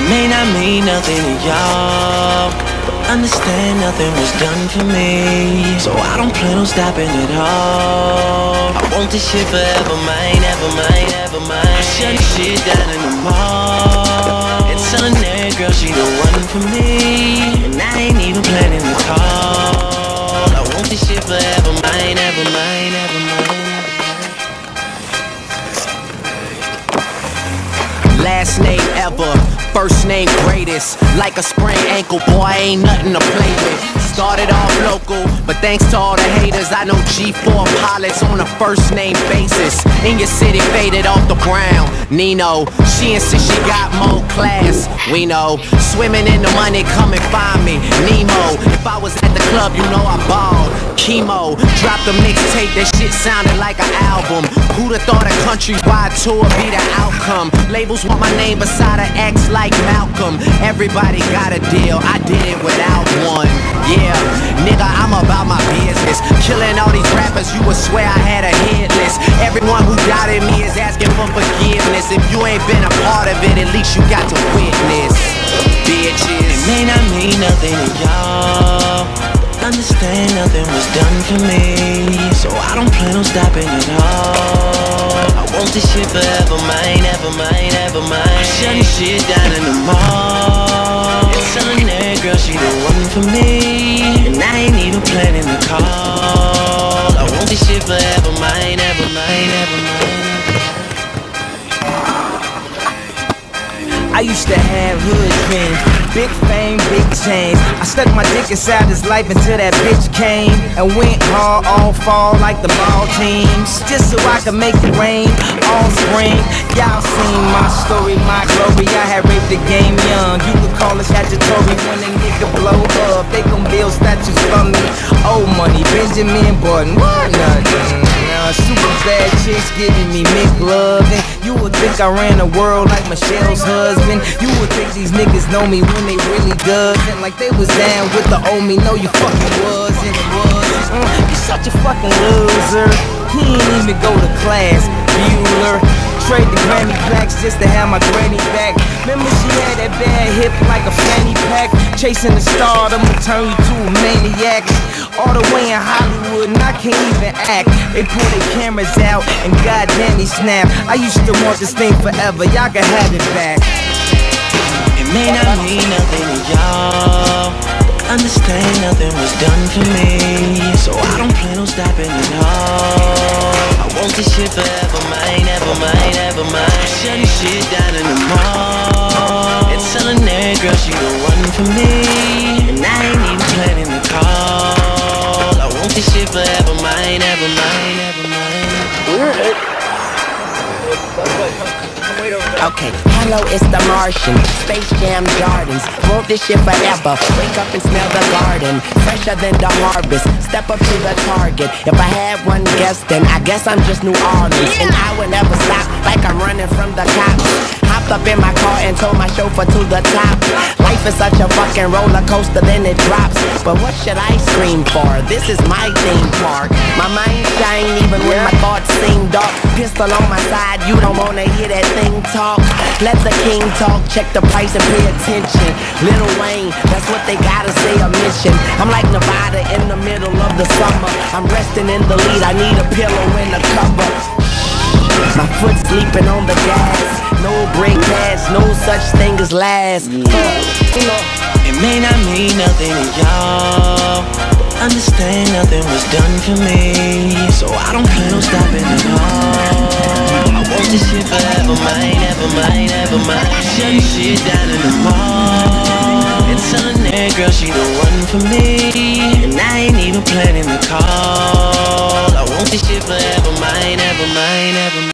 may not mean nothing to y'all, but understand nothing was done for me, so I don't plan on stopping at all. I want this shit forever, mine, ever mine, ever mine. I shut this shit down in the mall and telling that girl she the one for me, and I ain't even planning to call. I want this shit forever, mine, ever mine, ever mine. Last name ever, first name greatest. Like a sprained ankle, boy, ain't nothing to play with. Started off local, but thanks to all the haters, I know G4 pilots on a first name basis. In your city, faded off the ground. Nino, she insists she got more class. We know, swimming in the money, come and find me. Nemo, if I was at the club, you know I balled. Chemo, dropped a mixtape, that shit sounded like an album. Who'da thought a countrywide tour be the outcome? Labels want my name beside an X like Malcolm. Everybody got a deal, I did it without one. Yeah, nigga, I'm about my business. Killing all these rappers, you would swear I had a hit list. Everyone who doubted me is asking for forgiveness. If you ain't been a part of it, at least you got to witness. Bitches, it may not mean nothing to y'all, understand nothing was done for me, so I don't plan on stopping at all. I want this shit forever, mine, ever mine, ever mine. I shut this shit down in the mall and telling that girl she the one for me, and I ain't even planning to call. I want this shit forever, mine, ever mine, ever mine. I used to have hood dreams, big fame, big chains. I stuck my dick inside his life until that bitch came and went hard all fall like the ball teams, just so I could make it rain all spring. Y'all seen my story, my glory. I had raped the game young. You could call it statutory. When they nigga blow up, they gon' build statues for me. Old money, Benjamin Button, what nothing. Super bad chicks giving me McLovin'. You would think I ran the world like Michelle's husband. You would think these niggas know me when they really doesn't. Like they was down with the old me. No, you fucking wasn't. You such a fucking loser. He ain't even go to class. Bueller. Trade the Grammy plaques just to have my granny back. Remember she had that bad hip like a fanny pack. Chasing the star, I'ma turn you to a maniac. All the way in Hollywood and I can't even act. They pull their cameras out and goddamn they snap. I used to want this thing forever, y'all can have it back. It may not mean nothing to y'all, understand nothing was done for me, so I don't plan on stopping at all. I want this shit forever, mine, ever mine, ever mine. Shut this shit down in the mall and telling that girl she the one for me, and I ain't even planning to call. I want this shit forever, mine, ever mine, ever mine. okay, hello, it's the Martian. Space Jam Jordans. Want this shit forever. Wake up and smell the garden. Fresher than the harvest. Step up to the target. If I had one guess, then I guess I'm just New Orleans. And I would never stop like I'm running from the cops. Hopped up in my car and told my chauffeur to the top. Life is such a fucking roller coaster, then it drops. But what should I scream for? This is my theme park. My mind shine even when my thoughts seem dark. Pistol on my side, you don't wanna hear that thing talk. Let the king talk, check the price and pay attention. Lil Wayne, that's what they gotta say, a mission. I'm like Nevada in the middle of the summer. I'm resting in the lead, I need a pillow in the cover. My foot sleeping on the gas. No break pass, no such thing as last. It may not mean nothing to y'all, understand nothing was done for me, so I don't plan on stopping at all. I want this shit forever, mine, ever mine, ever mine. Shut this shit down in the mall and telling that girl she the one for me, and I ain't even planning to call. I want this shit forever, mine, ever mine, ever mine.